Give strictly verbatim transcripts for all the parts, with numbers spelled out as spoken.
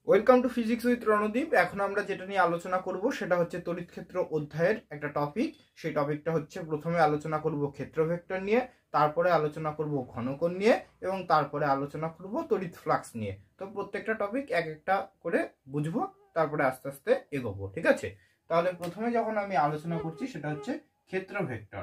Welcome to physics with Randeep. এখন আমরা যেটা নিয়ে আলোচনা করব সেটা হচ্ছে তড়িৎ ক্ষেত্র অধ্যায়ের একটা টপিক। সেই টপিকটা হচ্ছে প্রথমে আলোচনা করব ক্ষেত্র ভেক্টর নিয়ে, তারপরে আলোচনা করব ঘনকোণ নিয়ে এবং তারপরে আলোচনা করব তড়িৎ ফ্লাক্স নিয়ে। তো প্রত্যেকটা টপিক এক একটা করে বুঝবো, তারপরে আস্তে আস্তে এগোবো, ঠিক আছে? তাহলে প্রথমে যখন আমি আলোচনা করছি সেটা হচ্ছে ক্ষেত্র ভেক্টর।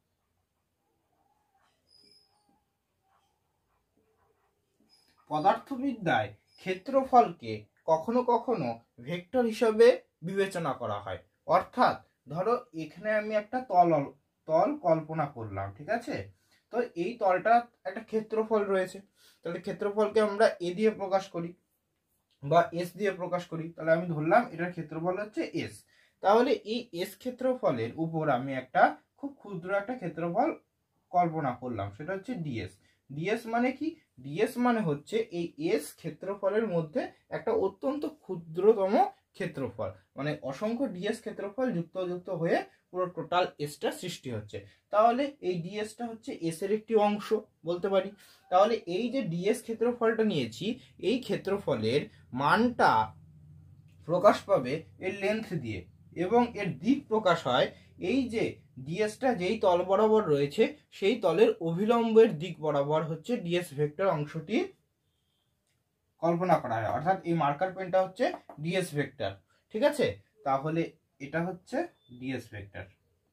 পদার্থবিদ্যায় ক্ষেত্রফলকে কখনো কখনো ভেক্টর হিসাবে বিবেচনা করা হয়। অর্থাৎ ধরো এখানে আমি একটা তল তল কল্পনা করলাম, ঠিক আছে? তো এই তলটা একটা ক্ষেত্রফল রয়েছে, তাহলে ক্ষেত্রফলকে আমরা এ দিয়ে প্রকাশ করি বা এস দিয়ে প্রকাশ করি। তাহলে আমি ধরলাম এটার ক্ষেত্রফল হচ্ছে এস। তাহলে এই এস ক্ষেত্রফলের উপর আমি একটা খুব ক্ষুদ্র একটা ক্ষেত্রফল কল্পনা করলাম, সেটা হচ্ছে ডিএস। ডিএস মানে কি? ডিএস মানে হচ্ছে এই এস ক্ষেত্রফলের মধ্যে একটা অত্যন্ত ক্ষুদ্রতম ক্ষেত্রফল, মানে অসংখ্য ডিএস ক্ষেত্রফল যুক্ত যুক্ত হয়ে পুরো টোটাল এসটা সৃষ্টি হচ্ছে। তাহলে এই ডিএসটা হচ্ছে এস এর একটি অংশ বলতে পারি। তাহলে এই যে ডিএস ক্ষেত্রফলটা নিয়েছি, এই ক্ষেত্রফলের মানটা প্রকাশ পাবে এর লেন্থ দিয়ে, এবং এর দিক প্রকাশ হয় এই যে ডিএসটা যেই তল বরাবর রয়েছে সেই তলের অভিলম্বের দিক বরাবর হচ্ছে ডিএস ভেক্টর অংশটি কল্পনা করা হয়। অর্থাৎ এই মার্কার পেনটা হচ্ছে ডিএস ভেক্টর, ঠিক আছে? তাহলে এটা হচ্ছে ডিএস ভেক্টর।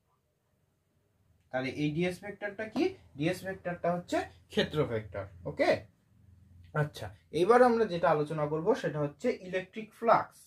তাহলে এই ডিএস ভেক্টরটা কি? ডিএস ভেক্টরটা হচ্ছে ক্ষেত্র ভেক্টর। ওকে, আচ্ছা, এবার আমরা যেটা আলোচনা করব সেটা হচ্ছে ইলেকট্রিক ফ্লাক্স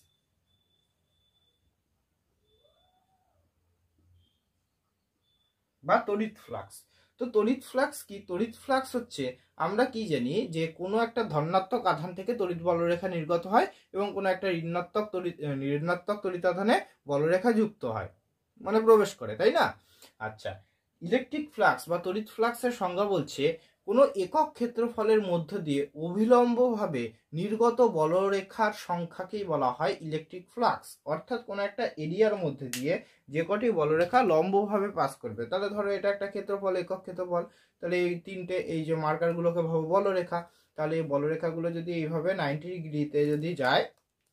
বা তড়িৎ ফ্লাক্স। তো তড়িৎ ফ্লাক্স কি? তড়িৎ ফ্লাক্স হচ্ছে, আমরা কি জানি যে কোনো একটা ধনাত্মক আধান থেকে তড়িৎ বলরেখা নির্গত হয় এবং কোনো একটা ঋণাত্মক তড়িৎ ঋণাত্মক তড়িতাধানে বলরেখা যুক্ত হয়, মানে প্রবেশ করে, তাই না? আচ্ছা, ইলেকট্রিক ফ্লাক্স বা তড়িৎ ফ্লাক্সের সংজ্ঞা বলছে কোনো একক ক্ষেত্রফলের মধ্য দিয়ে অভিলম্বভাবে নির্গত বলরেখার সংখ্যাকেই বলা হয় ইলেকট্রিক ফ্লাক্স। অর্থাৎ কোনো একটা এরিয়ার মধ্যে দিয়ে যে কটি বলরেখা লম্বভাবে পাস করবে, তাহলে ধরো এটা একটা ক্ষেত্রফল, একক ক্ষেত্রফল, তাহলে এই তিনটে এই যে মার্কারগুলোকে ভাবো বলরেখা। তাহলে এই বলরেখাগুলো যদি এইভাবে নাইনটি ডিগ্রিতে যদি যায়,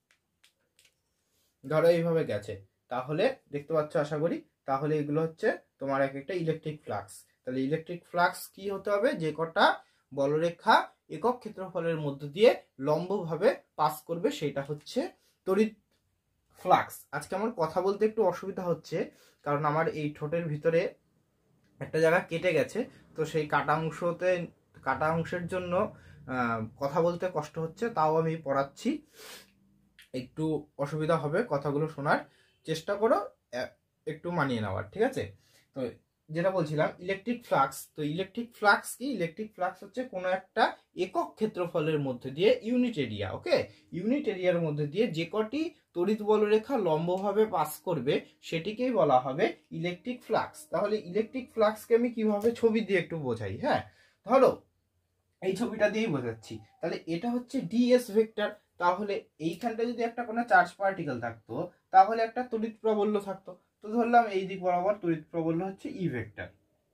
ধরো এইভাবে গেছে, তাহলে দেখতে পাচ্ছ আশা করি, তাহলে এগুলো হচ্ছে তোমার এক একটা ইলেকট্রিক ফ্লাক্স। তাহলে ইলেকট্রিক ফ্লাক্স কি হতে হবে? যে কটা বলরেখা একক ক্ষেত্রফলের মধ্য দিয়ে লম্বভাবে পাস করবে সেটা হচ্ছে তড়িৎ ফ্লাক্স। আজকে আমার কথা বলতে একটু অসুবিধা হচ্ছে, কারণ আমার এই ঠোঁটের ভিতরে একটা জায়গা কেটে গেছে, তো সেই কাটা অংশতে কাটা অংশের জন্য কথা বলতে কষ্ট হচ্ছে। তাও আমি পড়াচ্ছি, একটু অসুবিধা হবে, কথাগুলো শোনার চেষ্টা করো, একটু মানিয়ে নেওয়ার, ঠিক আছে? তো যেটা বলছিলাম ইলেকট্রিক ফ্লাক্স। তো ইলেকট্রিক ফ্লাক্স কি? ইলেকট্রিক ফ্লাক্স হচ্ছে কোনো একটা একক ক্ষেত্রফলের মধ্যে দিয়ে ইউনিট এরিয়া, ওকে, ইউনিট এরিয়ার মধ্যে দিয়ে যে কটি তড়িৎ বলরেখা লম্বভাবে পাস করবে সেটিকেই বলা হবে ইলেকট্রিক ফ্লাক্স। তাহলে ইলেকট্রিক ফ্লাক্সকে আমি কিভাবে ছবি দিয়ে একটু বোঝাই। হ্যাঁ, ধরো এই ছবিটা দিয়েই বোঝাচ্ছি। তাহলে এটা হচ্ছে ডিএস ভেক্টর। তাহলে এইখানটা যদি একটা কোনো চার্জ পার্টিকেল থাকতো তাহলে একটা তড়িৎ প্রাবল্য থাকতো। তো ধরলাম এই দিক বরাবর তড়িৎ প্রাবল্য হচ্ছে ই ভেক্টর।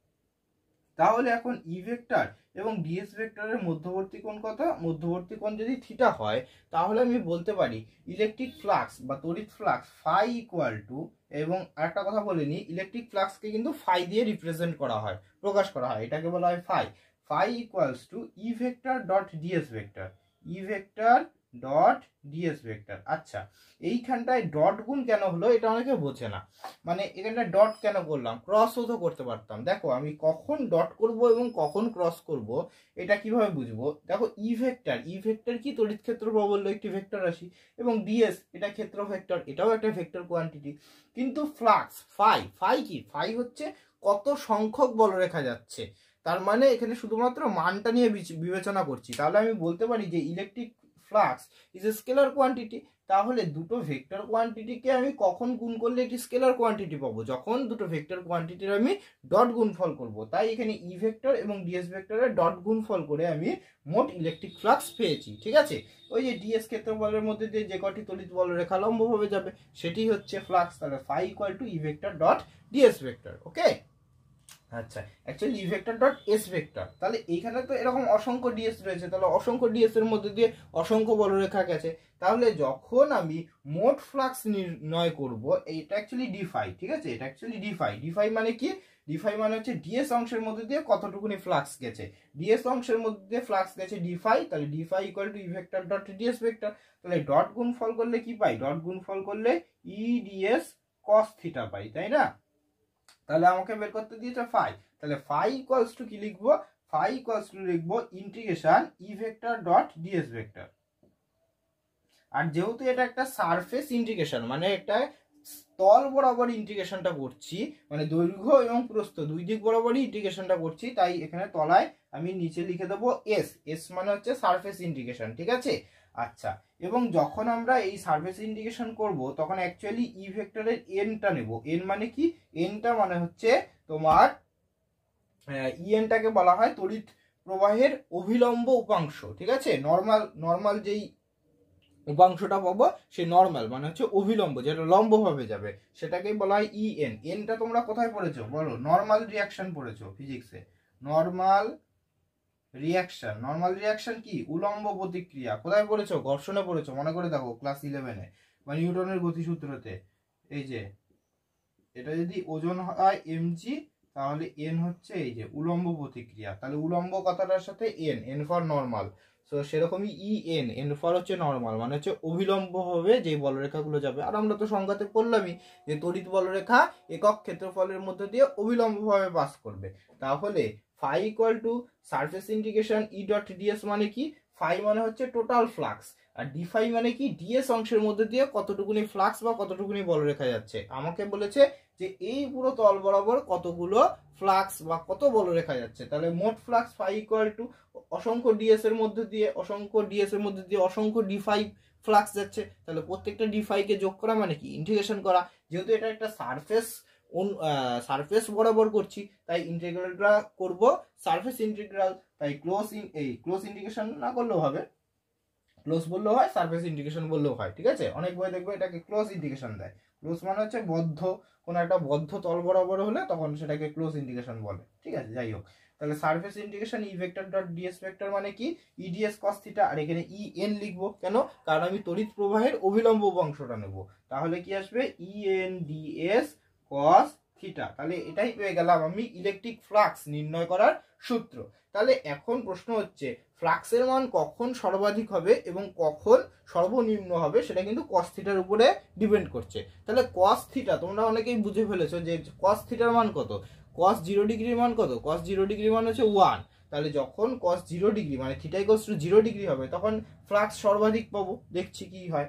তাহলে এখন ই ভেক্টর এবং ডিএস ভেক্টরের মধ্যবর্তী কোণ কত? মধ্যবর্তী কোণ যদি থিটা হয়, তাহলে আমি বলতে পারি ইলেকট্রিক ফ্লাক্স বা তড়িৎ ফ্লাক্স ফাই ইকুয়াল টু, এবং আরেকটা কথা বলিনি, ইলেকট্রিক ফ্লাক্সকে কিন্তু ফাই দিয়ে রিপ্রেজেন্ট করা হয়, প্রকাশ করা হয়, এটাকে বলা হয় phi. Phi equals to E vector dot d s vector, E vector dot d s vector. আচ্ছা, এইখানটায় ডট গুণ কেন হলো এটা অনেকে বোঝে না, মানে এখানটা ডট কেন করলাম? ক্রসও তো করতে পারতাম। দেখো আমি কখন ডট করব এবং কখন ক্রস করব এটা কিভাবে বুঝবো? দেখো ই ভেক্টর, ই ভেক্টর কি? তড়িৎ ক্ষেত্র প্রাবল্য একটি ভেক্টর রাশি, এবং ডিএস এটা ক্ষেত্র ভেক্টর, এটাও একটা ভেক্টর কোয়ান্টিটি। কিন্তু ফ্লাক্স ফাই, ফাই কি? ফাই হচ্ছে কত সংখ্যক বলরেখা যাচ্ছে, তার মানে এখানে শুধুমাত্র মানটা নিয়ে বিবেচনা করছি। তাহলে আমি বলতে পারি যে electric flux is a scalar quantity. তাহলে দুটো ভেক্টর কোয়ান্টিটিকে আমি কখন গুণ করলে একটি স্কেলার কোয়ান্টিটি পাবো? যখন দুটো ভেক্টর কোয়ান্টিটির আমি ডট গুণফল করব। তাই এখানে ই ভেক্টর এবং ডিএস ভেক্টরের ডট গুণফল করে আমি মোট ইলেকট্রিক ফ্লাক্স পেয়েছি, ঠিক আছে? ওই যে ডিএস ক্ষেত্রফলের মধ্যে দিয়ে যে কটি তড়িৎ বলরেখা লম্বভাবে যাবে সেটি হচ্ছে ফ্লাক্স। তাহলে phi equal to E vector dot d s vector. Okay, আচ্ছা, actually E vector dot S vector, তাহলে এইখানে তো এরকম অসংখ্য ডিএস রয়েছে, তাহলে অসংখ্য ডিএস এর মধ্যে দিয়ে অসংখ্য বলরেখা গেছে, তাহলে যখন আমি মোট ফ্লাক্স নির্ণয় করব, এইটা অ্যাকচুয়ালি ডিফাই, ঠিক আছে, এটা অ্যাকচুয়ালি ডিফাই। ডিফাই মানে কি? ডিফাই মানে হচ্ছে ডিএস অংশের মধ্যে দিয়ে কতটুকুনি ফ্লাক্স গেছে, ডিএস অংশের মধ্যে দিয়ে ফ্লাক্স গেছে ডিফাই, তাহলে d phi equal to E vector dot d s vector. তাহলে ডট গুণফল করলে কি পাই? ডট গুণফল করলে ই ডিএস কস থিটা পাই, তাই না? তাহলে আমাকে বের করতে দিয়েছে ফাই, তাহলে ফাই ইকুয়ালস টু কি লিখবো? ফাই ইকুয়ালস টু লিখবো integration E vector dot d s vector. আর যেহেতু এটা একটা সারফেস ইন্টিগ্রেশন, মানে একটা তল বরাবর ইন্টিগ্রেশনটা করছি, মানে দৈর্ঘ্য এবং প্রস্থ দুই দিক বরাবরই ইন্টিগ্রেশনটা করছি, তাই এখানে তলায় আমি নিচে লিখে দেবো এস। এস মানে হচ্ছে সারফেস ইন্টিগ্রেশন, ঠিক আছে। আচ্ছা, এবং যখন আমরা এই সারফেস ইন্টিগ্রেশন করব তখন অ্যাকচুয়ালি ই ভেক্টরের এনটা নেব। এন মানে কি? এনটা মানে হচ্ছে তোমার ই এনটাকে বলা হয় তড়িৎ প্রবাহের অভিলম্ব উপাংশ, ঠিক আছে। নর্মাল নর্মাল যেই উপাংশটা পাবো সেই নর্মাল মানে হচ্ছে অভিলম্ব, যেটা লম্ব ভাবে যাবে, সেটাকেই বলা হয় ই এন। এনটা তোমরা কোথায় পড়েছো বলো? নর্মাল রিয়াকশন পড়েছো ফিজিক্সে। নর্মাল রিয়াকশন, নর্মাল রিয়াকশন কি? উলম্ব প্রতিক্রিয়া। কোথায় পড়েছো? ঘর্ষণে পড়েছো, মনে করে দেখো ক্লাস ইলেভেনে বা নিউটনের গতিসূত্রতে। এই যে এটা যদি ওজন হয় এমজি, তাহলে এন হচ্ছে এই যে উলম্ব প্রতিক্রিয়া, তাহলে উলম্ব কথাটার সাথে N, N for normal, so সেরকমই ই এন, এন ফর হচ্ছে নর্মাল, মানে হচ্ছে অভিলম্ব হবে যে বলরেখাগুলো যাবে। আর আমরা তো সংজ্ঞাতে পড়লামই যে তড়িৎ বলরেখা একক ক্ষেত্রফলের মধ্যে দিয়ে অভিলম্বভাবে পাস করবে। তাহলে phi equal to surface integration E dot d s মানে কি? ফাই মানে হচ্ছে টোটাল ফ্লাক্স, আর ডিফাই মানে কি? ডিএস অংশের মধ্যে দিয়ে কতটুকুনি ফ্লাক্স বা কতটুকুনি বলরেখা যাচ্ছে। আমাকে বলেছে যে এই পুরো তল বরাবর কতগুলো ফ্লাক্স বা কত বলরেখা যাচ্ছে, তাহলে মোট ফ্লাক্স ফাই ইকুয়াল টু অসংখ্য ডিএস এর মধ্যে দিয়ে অসংখ্য ডিএস এর মধ্যে দিয়ে অসংখ্য ডিফাই ফ্লাক্স যাচ্ছে, তাহলে প্রত্যেকটা ডিফাই কে যোগ করা মানে কি? ইন্টিগ্রেশন করা। যেহেতু এটা একটা সারফেস সারফেস বরাবর করছি, তাই ইন্টিগ্রালটা করব সারফেস ইন্টিগ্রাল, তাই ক্লোজ ইন এই ক্লোজ ইন্টিগ্রেশন না করলেও হবে, ক্লোজ বললেও হয়, সারফেস ইন্টিগ্রেশন বললেও হয়, ঠিক আছে। অনেক বই দেখবে এটাকে ক্লোজ ইন্টিগ্রেশন দেয়। ক্লোজ মানে হচ্ছে বদ্ধ, কোন একটা বদ্ধ তল বরাবর হলে তখন সেটাকে ক্লোজ ইন্টিগ্রেশন বলে, ঠিক আছে। যাই হোক, তাহলে surface integration E vector dot d s vector মানে কি? ইডিএস কস থিটা, আর এখানে ই এন লিখবো কেন? কারণ আমি তড়িৎ প্রবাহের অভিলম্ব অংশটা নেব, তাহলে কি আসবে? E N d s cos theta. তাহলে এটাই পেয়ে গেলাম আমি ইলেকট্রিক ফ্লাক্স নির্ণয় করার সূত্র। তাহলে এখন প্রশ্ন হচ্ছে ফ্লাক্সের মান কখন সর্বাধিক হবে এবং কখন সর্বনিম্ন হবে, সেটা কিন্তু কস থিটার উপরে ডিপেন্ড করছে। তাহলে কস থিটা তোমরা অনেকেই বুঝে ফেলেছো যে কস থিটার মান কত? কস জিরো ডিগ্রির মান কত? কস জিরো ডিগ্রির মান হচ্ছে ওয়ান। তাহলে যখন কস জিরো ডিগ্রি মানে theta equals to zero degree হবে তখন ফ্লাক্স সর্বাধিক পাবো। দেখছি কি হয়।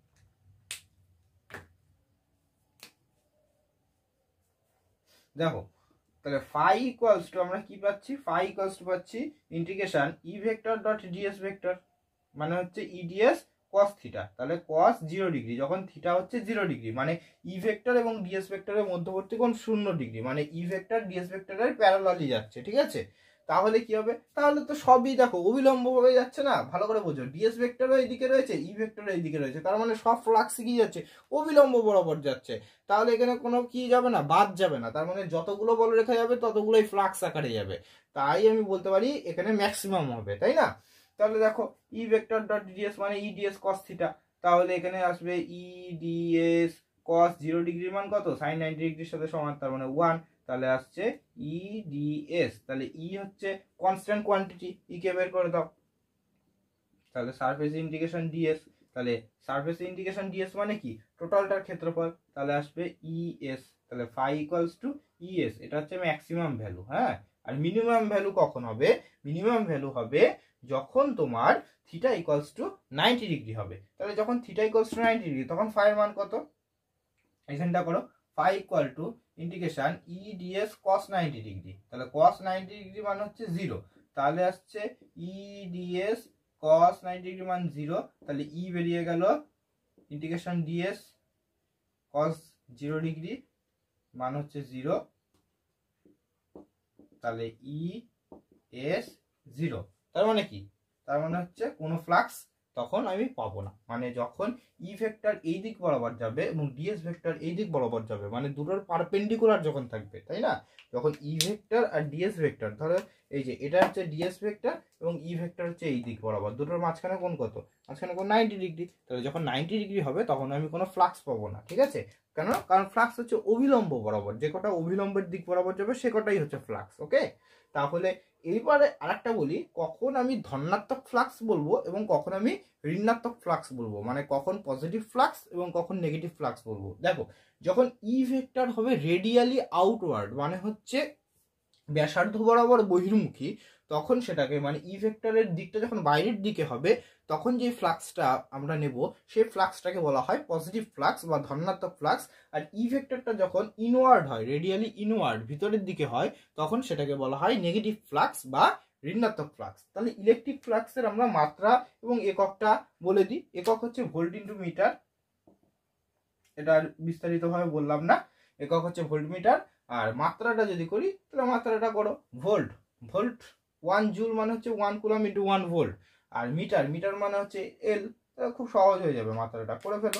দেখো, তাহলে ফাই ইকুয়ালস টু আমরা কি পাচ্ছি? ফাই ইকুয়ালস টু পাচ্ছি integration E vector dot d s vector, মানে হচ্ছে ইডিএস কস থিটা। তাহলে কস জিরো ডিগ্রি যখন থিটা হচ্ছে জিরো ডিগ্রি, মানে ই ভেক্টর এবং ডিএস ভেক্টরের মধ্যবর্তী কোণ শূন্য ডিগ্রি, মানে ই ভেক্টর ডিএস ভেক্টরের প্যারালালি যাচ্ছে, ঠিক আছে। তাহলে কি হবে? তাহলে তো সবই দেখো অবিলম্ব হয়ে যাচ্ছে না? ভালো করে বোঝো, ডিএস ভেক্টরও এইদিকে রয়েছে, ই ভেক্টরও এইদিকে রয়েছে, তার মানে সব ফ্লাক্স কি যাচ্ছে? অবিলম্ব বরাবর যাচ্ছে। তাহলে এখানে কোনো কি যাবে না? বাদ যাবে না, তার মানে যতগুলো বলরেখা যাবে ততগুলোই ফ্লাক্স আকারে যাবে, তাই আমি বলতে পারি এখানে ম্যাক্সিমাম হবে, তাই না? তাহলে দেখো ই ভেক্টর ডট ডিএস মানে ই ডিএস কস থিটা, তাহলে এখানে আসবে ই ডিএস কস জিরো ডিগ্রির মান কত? সাইন নাইনটি ডিগ্রির সাথে সমান, তার মানে ওয়ান। তাহলে আসছে ই ডিএস, তাহলে ই হচ্ছে কনস্ট্যান্ট কোয়ান্টিটি, ই কে বের করে দাও। তাহলে সারফেস ইন্টিগ্রেশন ডিএস, তাহলে সারফেস ইন্টিগ্রেশন ডিএস মানে কি? টোটালটার ক্ষেত্রফল, তাহলে আসবে ইএস। তাহলে ফাই ইকুয়ালস টু ইএস, এটা হচ্ছে ম্যাক্সিমাম ভ্যালু, হ্যাঁ। আর মিনিমাম ভ্যালু কখন হবে? মিনিমাম ভ্যালু হবে যখন তোমার theta equals to ninety degree হবে। তাহলে যখন theta equals to ninety degree তখন ফাই এর মান কত? এখানটা করো, phi equal to integration E d s cos ninety degree, তাহলে কস নাইনটি ডিগ্রি মান হচ্ছে জিরো, তাহলে আসছে E d s cos ninety degree মান জিরো, তাহলে ই বেরিয়ে গেল integration d s cos zero degree মান হচ্ছে জিরো, তাহলে ই এস জিরো। তার মানে কি? তার মানে হচ্ছে কোনো ফ্লাক্স তখন আমি পাবো না। মানে যখন ই ভেক্টর এই দিক বরাবর যাবে এবং ডিএস ভেক্টর এই দিক বরাবর যাবে, মানে দুটোর পারপেন্ডিকুলার যখন থাকবে, তাই না, যখন ই ভেক্টর আর ডিএস ভেক্টর, ধরো এই যে এটা হচ্ছে ডিএস ভেক্টর এবং ই ভেক্টর হচ্ছে এই দিক বরাবর, দুটোর মাঝখানে কোন কত, মাঝখানে কোন নাইনটি ডিগ্রি, তাহলে যখন নাইনটি ডিগ্রি হবে তখন আমি কোনো ফ্লাক্স পাবো না, ঠিক আছে। কেন? কারণ ফ্লাক্স হচ্ছে অভিলম্ব বরাবর, যে কটা অভিলম্বের দিক বরাবর যাবে সে কটাই হচ্ছে ফ্লাক্স। ওকে, তাহলে এইবারে আরেকটা বলি, কখন আমি ধনাত্মক ফ্লাক্স বলবো এবং কখন আমি ঋণাত্মক ফ্লাক্স বলবো, মানে কখন পজিটিভ ফ্লাক্স এবং কখন নেগেটিভ ফ্লাক্স বলবো। দেখো, যখন ই ভেক্টর হবে রেডিয়ালি আউটওয়ার্ড, মানে হচ্ছে ব্যাসার্ধ বরাবর বহির্মুখী, তখন সেটাকে মানে ই ভেক্টরের দিকটা যখন বাইরের দিকে হবে তখন যে ফ্লাক্সটা আমরা নেব সেই ফ্লাক্সটাকে বলা হয় পজিটিভ ফ্লাক্স বা ধনাত্মক ফ্লাক্স। আর ই ভেক্টরটা যখন ইনওয়ার্ড হয়, রেডিয়ালি ইনওয়ার্ড ভিতরের দিকে হয়, তখন সেটাকে বলা হয় নেগেটিভ ফ্লাক্স বা ঋণাত্মক ফ্লাক্স। তাহলে ইলেকট্রিক ফ্লাক্সের আমরা মাত্রা এবং এককটা বলে দিই। একক হচ্ছে ভোল্ট ইন্টু মিটার, এটা বিস্তারিতভাবে বললাম না, একক হচ্ছে ভোল্ট মিটার। আর মাত্রাটা যদি করি তাহলে মাত্রাটা করো ভোল্ট, ভোল্ট ওয়ান জুল মানে হচ্ছে one coulomb into one volt. আর মিটার, মিটার মানে হচ্ছে এল। তাহলে খুব সহজ হয়ে যাবে, মাত্রাটা করে ফেলো।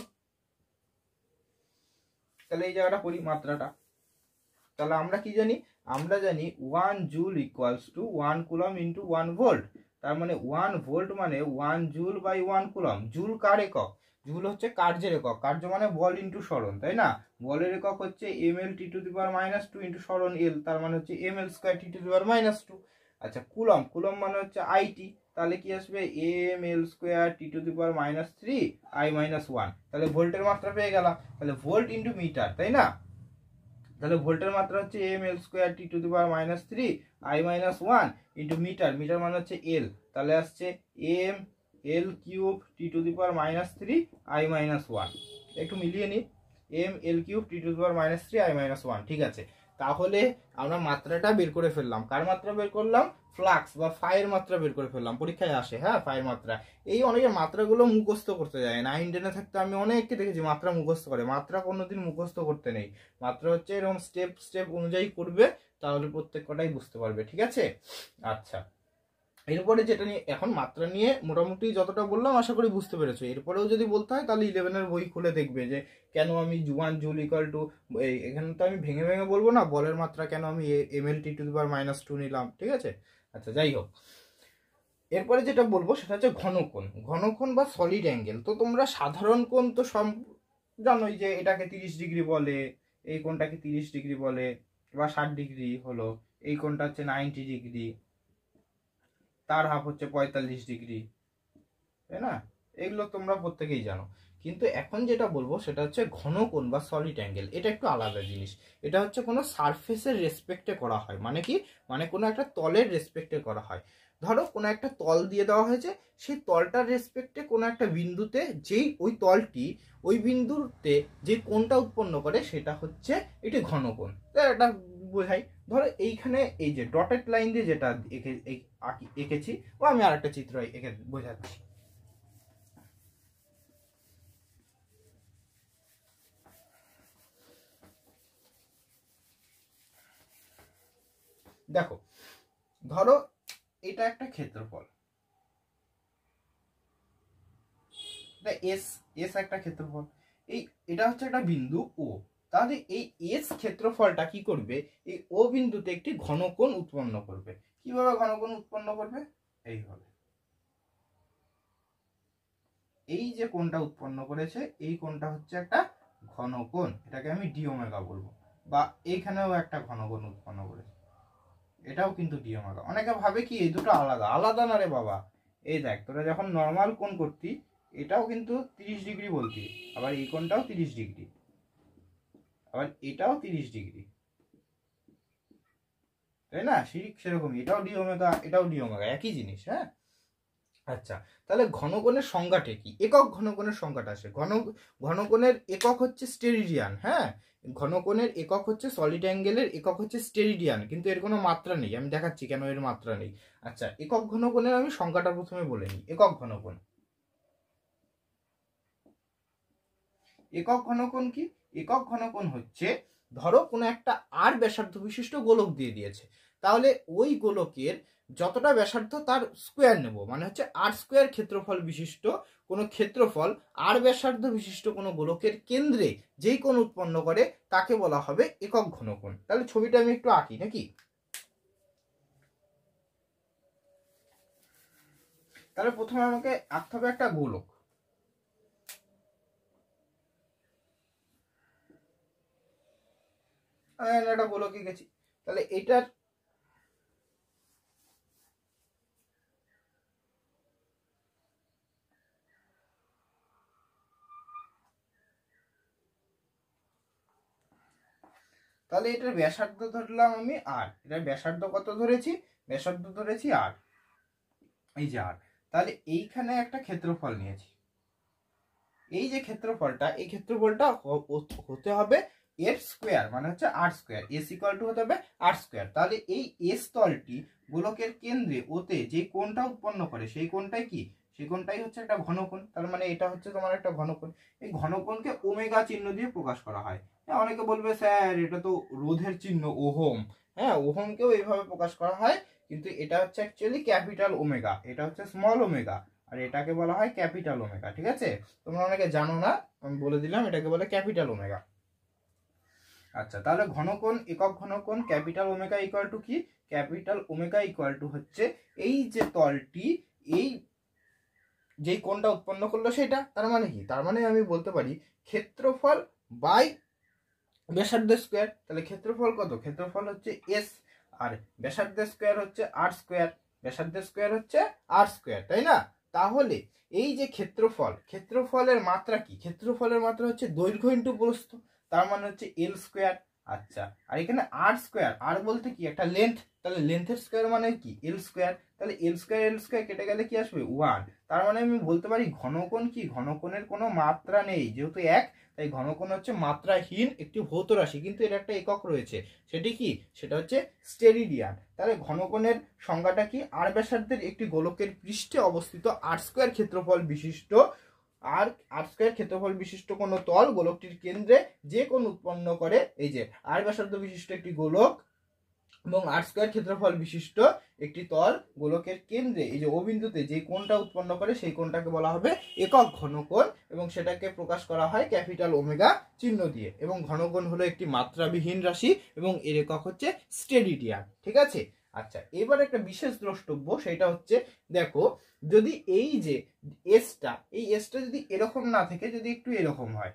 তাহলে এই জায়গাটা করি মাত্রাটা। তাহলে আমরা কি জানি? আমরা জানি one joule equals to one coulomb into one volt. তার মানে ওয়ান ভোল্ট মানে one joule by one coulomb. Joule কার একক? জুল হচ্ছে কার্যের একক। কার্য মানে বল ইন্টু সরণ, তাই না? বলের একক হচ্ছে M L T to the power minus two into সরণ এল, তার মানে হচ্ছে M L square T to the power minus two. আচ্ছা, কুলম, কুলম মানে হচ্ছে আইটি, তাহলে কি আসবে M L square T to the power minus three I minus one. তাহলে ভোল্টের মাত্রা পেয়ে গেলাম। তাহলে ভোল্ট ইন্টু মিটার, তাই না? তাহলে ভোল্টের মাত্রা হচ্ছে M L square T to the power minus three I minus one into meter, meter মানে হচ্ছে এল, তাহলে আসছে M L cube T to the power minus three I minus one. একটু মিলিয়ে নিই, M L cube T to the power minus three I minus one. ঠিক আছে, তাহলে আমরা মাত্রাটা বের করে ফেললাম। কার মাত্রা বের করলাম? ফ্লাক্স বা ফাইয়ের মাত্রা বের করে ফেললাম। পরীক্ষায় আসে, হ্যাঁ, ফাইয়ের মাত্রা। এই অনেকের মাত্রাগুলো মুখস্থ করতে যায়, নাইন টেনে থাকতে আমি অনেককে দেখেছি মাত্রা মুখস্থ করে। মাত্রা কোনোদিন মুখস্থ করতে নেই, মাত্রা হচ্ছে এরকম স্টেপ স্টেপ অনুযায়ী করবে, তাহলে প্রত্যেক কটাই বুঝতে পারবে। ঠিক আছে, আচ্ছা। এরপরে যেটা নিয়ে এখন মাত্রা নিয়ে মোটামুটি যতটা বললাম আশা করি বুঝতে পেরেছো। এরপরেও যদি বলতে হয় তাহলে ইলেভেনের বই খুলে দেখবে যে কেন আমি ওয়ান জুল ইকুয়াল টু, এখানে তো আমি ভেঙে ভেঙে বলবো না বলের মাত্রা কেন আমি M L T to the power minus two নিলাম। ঠিক আছে, আচ্ছা, যাই হোক। এরপরে যেটা বলবো সেটা হচ্ছে ঘনকোণ। ঘনকোণ বা সলিড অ্যাঙ্গেল। তো তোমরা সাধারণ কোণ তো সব জানোই যে এটাকে তিরিশ ডিগ্রি বলে, এই কোণটাকে তিরিশ ডিগ্রি বলে বা ষাট ডিগ্রি হলো, এই কোণটা হচ্ছে নাইনটি ডিগ্রি, তার হাফ হচ্ছে পঁয়তাল্লিশ ডিগ্রি, তাই না? এগুলো তোমরা প্রত্যেকেই জানো। কিন্তু এখন যেটা বলবো সেটা হচ্ছে ঘনকোণ বা সলিড অ্যাঙ্গেল। এটা একটু আলাদা জিনিস। এটা হচ্ছে কোনো সারফেসের রেসপেক্টে করা হয়। মানে কি? মানে কোনো একটা তলের রেসপেক্টে করা হয়। ধরো কোনো একটা তল দিয়ে দেওয়া হয়েছে, সেই তলটার রেসপেক্টে কোনো একটা বিন্দুতে যেই ওই তলটি ওই বিন্দুতে যে কোণটা উৎপন্ন করে সেটা হচ্ছে এটি ঘনকোণ। এটা বোঝাই। ধরো এইখানে এই যে ডটেড লাইন দিয়ে যেটা এঁকে এঁকেছি, ও আমি আর একটা চিত্র এঁকে বোঝাচ্ছি। দেখো, ধরো এটা একটা ক্ষেত্রফল, এস এস একটা ক্ষেত্রফল, এই এটা হচ্ছে একটা বিন্দু ও। তাহলে এই এস ক্ষেত্রফলটা কি করবে? এই ও বিন্দুতে একটি ঘনকোণ উৎপন্ন করবে। কিভাবে ঘনকোণ উৎপন্ন করবে? এইভাবে। এই যে কোণটা উৎপন্ন করেছে এই কোণটা হচ্ছে একটা ঘনকোণ, এটাকে আমি ডি ওমেগা বলবো। বা এইখানেও একটা ঘনকোণ উৎপন্ন করেছে, এটাও কিন্তু ডি ওমেগা। অনেকে ভাবে কি এই দুটো আলাদা। আলাদা না রে বাবা। এই দেখ, তোরা যখন নর্মাল কোণ করতি এটাও কিন্তু তিরিশ ডিগ্রি বলতি, আবার এই কোণটাও তিরিশ ডিগ্রি, আবার এটাও তিরিশ ডিগ্রি, তাই না? সেরকমই এটাও ডি ওমেগা, এটাও ডি ওমেগা, একই জিনিস। হ্যাঁ, আচ্ছা, তাহলে ঘনকোণের সংজ্ঞাটা কি? একক ঘনকোণের সংজ্ঞাটা আসে। ঘন ঘনকোণের একক হচ্ছে স্টেরিডিয়ান। হ্যাঁ, ঘনকোণের একক হচ্ছে সলিড অ্যাঙ্গেলের একক হচ্ছে স্টেরিডিয়ান, কিন্তু এর কোনো মাত্রা নেই। আমি দেখাচ্ছি কেন এর মাত্রা নেই। আচ্ছা, একক ঘনকোণের আমি সংজ্ঞাটা প্রথমে বলে নিই। একক ঘনকোণ, একক ঘনকোণ কি? একক ঘনকোণ হচ্ছে, ধরো কোনো একটা আর ব্যাসার্ধ বিশিষ্ট গোলক দিয়ে দিয়েছে, তাহলে ওই গোলকের যতটা ব্যাসার্ধ তার স্কোয়ার নেব, মানে হচ্ছে আর স্কোয়ার ক্ষেত্রফল বিশিষ্ট কোনো ক্ষেত্রফল আর ব্যাসার্ধ বিশিষ্ট কোনো গোলকের কেন্দ্রে যেই কোণ উৎপন্ন করে তাকে বলা হবে একক ঘনকোণ। তাহলে ছবিটা আমি একটু আঁকি নাকি। তাহলে প্রথমে আমাকে আঁকতে হবে একটা গোলক। একটা গোলকে গেছি, তাহলে এটার তাহলে এটার ব্যাসার্ধ ধরলাম আমি আর, এটার ব্যাসার্ধ কত ধরেছি, ব্যাসার্ধ ধরেছি আর, এই যে আর। তাহলে এইখানে একটা ক্ষেত্রফল নিয়েছি, এই যে ক্ষেত্রফলটা, এই ক্ষেত্রফলটা হতে হবে এফ স্কোয়ার, মানে হচ্ছে R square, S equal to হতে হবে আর স্কোয়ার। তাহলে এই এস তলটি গোলকের কেন্দ্রে ওতে যে কোণটা উৎপন্ন করে সেই কোণটাই কি, সেই কোণটাই হচ্ছে একটা ঘনকোণ। তার মানে এটা হচ্ছে তোমার একটা ঘনকোণ। এই ঘনকোণকে ওমেগা চিহ্ন দিয়ে প্রকাশ করা হয়। হ্যাঁ, অনেকে বলবে স্যার এটা তো রোধের চিহ্ন ওহম। হ্যাঁ, ওহমকেও এইভাবে প্রকাশ করা হয়, কিন্তু এটা হচ্ছে অ্যাকচুয়ালি ক্যাপিটাল ওমেগা, এটা হচ্ছে স্মল ওমেগা, আর এটাকে বলা হয় ক্যাপিটাল ওমেগা। ঠিক আছে, তোমরা অনেকে জানো না, আমি বলে দিলাম, এটাকে বলে ক্যাপিটাল ওমেগা। আচ্ছা, তাহলে ঘনকোণ, একক ঘনকোণ ক্যাপিটাল ওমেগা ইকুয়াল টু কি, ক্যাপিটাল ওমেগা ইকুয়াল টু হচ্ছে এই যে তলটি এই যেই কোণটা উৎপন্ন করলো সেটা। তার মানে কি, তার মানে আমি বলতে পারি ক্ষেত্রফল বাই ব্যাসার্ধ স্কোয়ার। তাহলে ক্ষেত্রফল কত, ক্ষেত্রফল হচ্ছে এস, আর ব্যাসার্ধ স্কোয়ার হচ্ছে আর স্কোয়ার, ব্যাসার্ধ স্কোয়ার হচ্ছে আর স্কোয়ার, তাই না। তাহলে এই যে ক্ষেত্রফল, ক্ষেত্রফলের মাত্রা কি, ক্ষেত্রফলের মাত্রা হচ্ছে দৈর্ঘ্য ইন্টু প্রস্থ, তার মানে হচ্ছে এল স্কোয়ার। আচ্ছা, আর এখানে আর স্কোয়ার, আর বলতে কি একটা লেন্থ, তাহলে লেন্থের স্কোয়ার মানে কি এল স্কোয়ার। তাহলে এল স্কোয়ার এল স্কোয়ার কেটে গেলে কি আসবে, ওয়ান। তার মানে আমি বলতে পারি ঘনকোণ কি, ঘনকোণের কোনো মাত্রা নেই, যেহেতু এক, তাই ঘনকোণ হচ্ছে মাত্রাহীন একটি ভৌত রাশি, কিন্তু এর একটা একক রয়েছে, সেটি কি, সেটা হচ্ছে স্টেরিডিয়ান। তাহলে ঘনকোণের সংজ্ঞাটা কি, আর ব্যাসার্ধের একটি গোলকের পৃষ্ঠে অবস্থিত আর স্কোয়ার ক্ষেত্রফল বিশিষ্ট আর আর স্কোয়ার ক্ষেত্রফল বিশিষ্ট কোন তল গোলকটির কেন্দ্রে যে কোণ উৎপন্ন করে, এই যে আর ব্যাসার্ধ বিশিষ্ট একটি গোলক এবং আর স্কোয়ার ক্ষেত্রফল বিশিষ্ট একটি তল গোলকের কেন্দ্রে এই যে ও বিন্দুতে যে কোণটা উৎপন্ন করে সেই কোণটাকে বলা হবে একক ঘনকোণ, এবং সেটাকে প্রকাশ করা হয় ক্যাপিটাল ওমেগা চিহ্ন দিয়ে। এবং ঘনকোণ হলো একটি মাত্রাবিহীন রাশি এবং এর একক হচ্ছে স্টেরিডিয়ান। ঠিক আছে, আচ্ছা, এবার একটা বিশেষ দ্রষ্টব্য, সেটা হচ্ছে দেখো, যদি এই যে এসটা, এই এসটা যদি এরকম না থেকে যদি একটু এরকম হয়,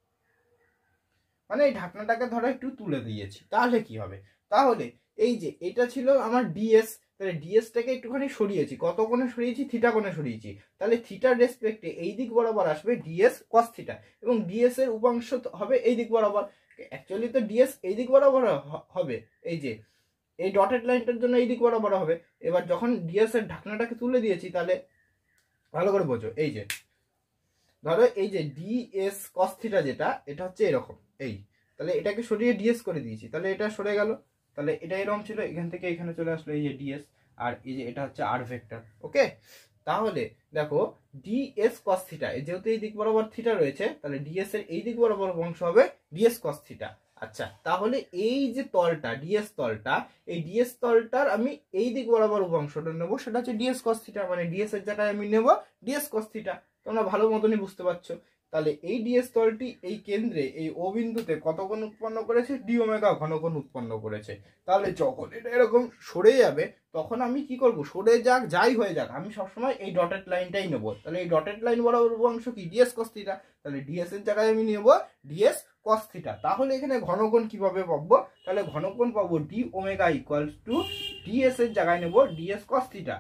মানে এই ঢাকনাটাকে ধরো একটু তুলে দিয়েছি, তাহলে কি হবে, তাহলে এই যে এটা ছিল আমার ডিএস, তাহলে ডিএসটাকে একটুখানি সরিয়েছি, কত কোণে সরিয়েছি, থিটা কোণে সরিয়েছি, তাহলে থিটার রেসপেক্টে এই দিক বরাবর আসবে ডিএস কস থিটা, এবং ডিএস এর উপাংশ হবে এই দিক বরাবর। অ্যাকচুয়ালি তো ডিএস এই দিক বরাবর হবে, এই যে এই ডটেড লাইনটার জন্য এই দিক বরাবর হবে। এবার যখন ডিএস এর ঢাকনাটাকে তুলে দিয়েছি, তাহলে ভালো করে বোঝো, এই যে ধরো এই যে ডিএস কস থিটা যেটা, এটা হচ্ছে এরকম, এই, তাহলে এটাকে সরিয়ে ডিএস করে দিয়েছি, তাহলে এটা সরে গেল, তাহলে এটা এরকম ছিল, এখান থেকে এখানে চলে আসলো এই যে ডিএস, আর এই যে এটা হচ্ছে আর ভেক্টর। ওকে, তাহলে দেখো ডিএস কস থিটা, যেহেতু এই দিক বরাবর থিটা রয়েছে, তাহলে ডিএস এর এই দিক বরাবর অংশ হবে ডিএস কস থিটা। আচ্ছা, তাহলে এই যে তলটা ডিএস তলটা, এই ডিএস তলটার আমি এই দিক বরাবর উপাংশটা নেবো, সেটা হচ্ছে ডিএস কস থিটা, মানে ডিএস এর জায়গায় আমি নেব ডিএস কস থিটা। তোমরা ভালো মতনই বুঝতে পারছো। তাহলে এই ডিএস তলটি এই কেন্দ্রে এই ও বিন্দুতে কত কোণ উৎপন্ন করেছে, ডি ওমেগা ঘনকোণ উৎপন্ন করেছে। তাহলে যখন এটা এরকম সরে যাবে, তখন আমি কি করব, সরে যাক যাই হয়ে যাক, আমি সবসময় এই ডটেড লাইনটাই নেব। তাহলে এই ডটেড লাইন বরাবর উপাংশ কি, ডিএস কস থিটা, তাহলে ডিএস এর জায়গায় আমি নেব ডিএস কস থিটা। তাহলে এখানে ঘনকোণ কিভাবে পাবো, তাহলে ঘনকোণ পাবো d omega equals to d s এর জায়গায় নেব ডিএস কস থিটা,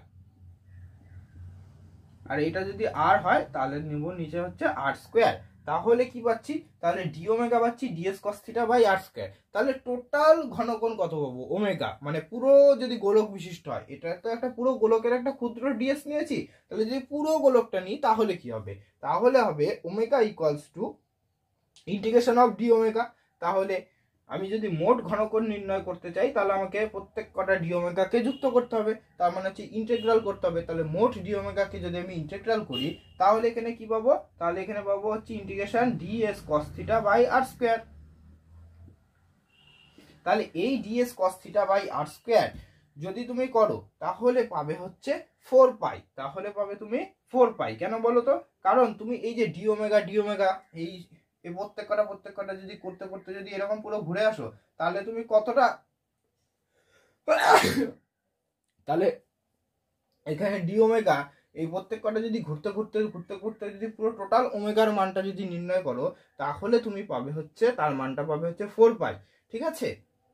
আর এটা যদি আর হয় তাহলে নেব নিচে হচ্ছে আর স্কোয়ার। তাহলে কি পাচ্ছি, তাহলে ডি ওমেগা পাচ্ছি d s cos theta by R square. তাহলে টোটাল ঘনকোণ কত পাবো, ওমেগা, মানে পুরো যদি গোলক বিশিষ্ট হয়, এটা তো একটা পুরো গোলকের একটা ক্ষুদ্র ডিএস নিয়েছি, তাহলে যদি পুরো গোলকটা নিই তাহলে কি হবে, তাহলে হবে omega equals to integration of d omega. তাহলে আমি যদি মোট ঘনকোণ নির্ণয় করতে চাই, তাহলে আমাকে প্রত্যেক কটা ডি ওমেগাকে যুক্ত করতে হবে, তার মানে হচ্ছে ইন্টিগ্রাল করতে হবে। তাহলে মোট ডি ওমেগাকে যদি আমি ইন্টিগ্রাল করি, তাহলে এখানে কি পাবো, তাহলে এখানে পাবো হচ্ছে integration d s cos theta by R square. তাহলে এই d s cos theta by R square যদি তুমি করো তাহলে পাবে হচ্ছে ফোর পাই, তাহলে পাবে তুমি ফোর পাই। কেন বলো তো? কারণ তুমি এই যে ডি ওমেগা ডি ওমেগা এই এই প্রত্যেক কটা প্রত্যেক কটা যদি করতে করতে যদি এরকম পুরো ঘুরে আসো, তাহলে তুমি কতটা তাহলে এখানে ডি ওমেগা এই প্রত্যেক কটা যদি ঘুরতে ঘুরতে ঘুরতে ঘুরতে যদি পুরো টোটাল ওমেগার মানটা যদি নির্ণয় করো, তাহলে তুমি পাবে হচ্ছে তার মানটা পাবে হচ্ছে ফোর পাই। ঠিক আছে,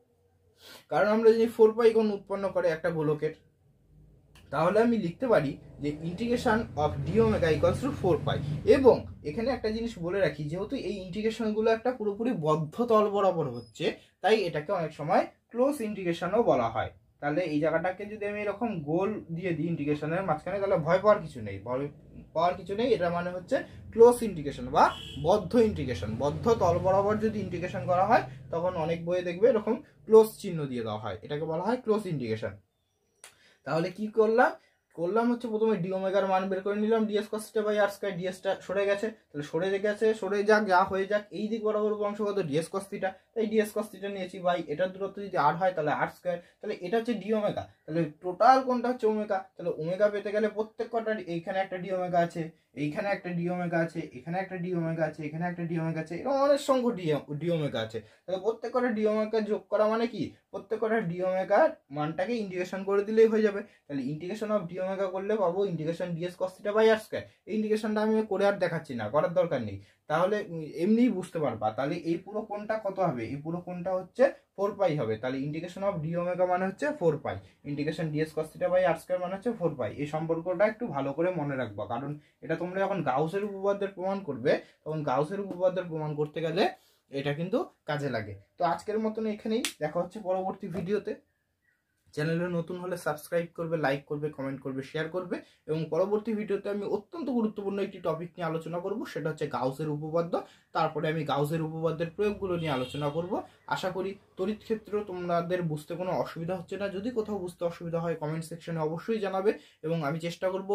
কারণ আমরা যদি ফোর পাই কোণ উৎপন্ন করে একটা গোলকের, তাহলে আমি লিখতে পারি যে integration of d omega equals to four pi. এবং এখানে একটা জিনিস বলে রাখি, যেহেতু এই ইন্টিগ্রেশনগুলো একটা পুরোপুরি বদ্ধ তল বরাবর হচ্ছে, তাই এটাকে অনেক সময় ক্লোজ ইন্টিগ্রেশনও বলা হয়। তাহলে এই জায়গাটাকে যদি আমি এরকম গোল দিয়ে দিই ইন্টিগ্রেশনের মাঝখানে, তাহলে ভয় পাওয়ার কিছু নেই, ভয় পাওয়ার কিছু নেই। এটা মানে হচ্ছে ক্লোজ ইন্টিগ্রেশন বা বদ্ধ ইন্টিগ্রেশন। বদ্ধ তল বরাবর যদি ইন্টিগ্রেশন করা হয়, তখন অনেক বইয়ে দেখবে এরকম ক্লোজ চিহ্ন দিয়ে দেওয়া হয়, এটাকে বলা হয় ক্লোজ ইন্টিগ্রেশন। তাহলে কি করলাম করলাম হচ্ছে প্রথমে ডি ওমেগার মান বের করে নিলাম, d s cos theta by R square, ডিএসটা সরে গেছে, তাহলে সরে গেছে সরে যাক, যা হয়ে যাক, এই দিক বরাবর অংশ কত ডিএস কস থিটা, তাই ডিএস কস থিটা নিয়েছি বাই এটার দূরত্ব যদি আর হয় তাহলে আর স্কয়ার, তাহলে এটা হচ্ছে ডি ওমেগা। তাহলে টোটাল কোনটা হচ্ছে ওমেগা, তাহলে ওমেগা পেতে গেলে প্রত্যেক কটা এইখানে একটা ডি ওমেগা আছে, এইখানে একটা ডি ওমেগা আছে, এখানে একটা ডি ওমেগা আছে, এখানে একটা ডি ওমেগা আছে, এরকম অনেক সংখ্য ডি ওমেগা আছে। তাহলে প্রত্যেক কটা ডি ওমেগা যোগ করা মানে কি, প্রত্যেক কটা ডি ওমেগার মানটাকে ইন্টিগ্রেশন করে দিলেই হয়ে যাবে। তাহলে ইন্টিগ্রেশন অফ ডি ওমেগা করলে পাবো integration d s cos theta by R square. এই ইন্টিগ্রেশনটা আমি করে আর দেখাচ্ছি না, করার দরকার নেই, তাহলে এমনিই বুঝতে পারবা। তাহলে এই পুরো কোণটা কত হবে, এই পুরো কোণটা হচ্ছে ফোর পাই হবে। তাহলে ইন্টিগ্রেশন অফ ডি ওমেগা মানে হচ্ছে four pi, integration d s cos theta by R square মানে হচ্ছে ফোর পাই। এই সম্পর্কটা একটু ভালো করে মনে রাখবা, কারণ এটা তোমরা যখন গাউসের উপপাদ্যের প্রমাণ করবে, তখন গাউসের উপপাদ্যের প্রমাণ করতে গেলে এটা কিন্তু কাজে লাগে। তো আজকের মতন এখানেই, দেখা হচ্ছে পরবর্তী ভিডিওতে। চ্যানেলে নতুন হলে সাবস্ক্রাইব করবে, লাইক করবে, কমেন্ট করবে, শেয়ার করবে। এবং পরবর্তী ভিডিওতে আমি অত্যন্ত গুরুত্বপূর্ণ একটি টপিক নিয়ে আলোচনা করব, সেটা হচ্ছে গাউসের উপপাদ্য। তারপরে আমি গাউসের উপপাদ্যের প্রয়োগগুলো নিয়ে আলোচনা করব। আশা করি তড়িৎ ক্ষেত্র তোমাদের বুঝতে কোনো অসুবিধা হচ্ছে না। যদি কোথাও বুঝতে অসুবিধা হয় কমেন্ট সেকশনে অবশ্যই জানাবে, এবং আমি চেষ্টা করব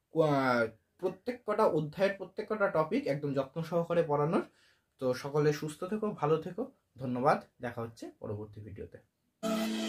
প্রত্যেক কটা অধ্যায়ের প্রত্যেক কটা টপিক একদম যত্ন সহকারে পড়ানোর। তো সকলে সুস্থ থেকো, ভালো থেকো, ধন্যবাদ, দেখা হচ্ছে পরবর্তী ভিডিওতে।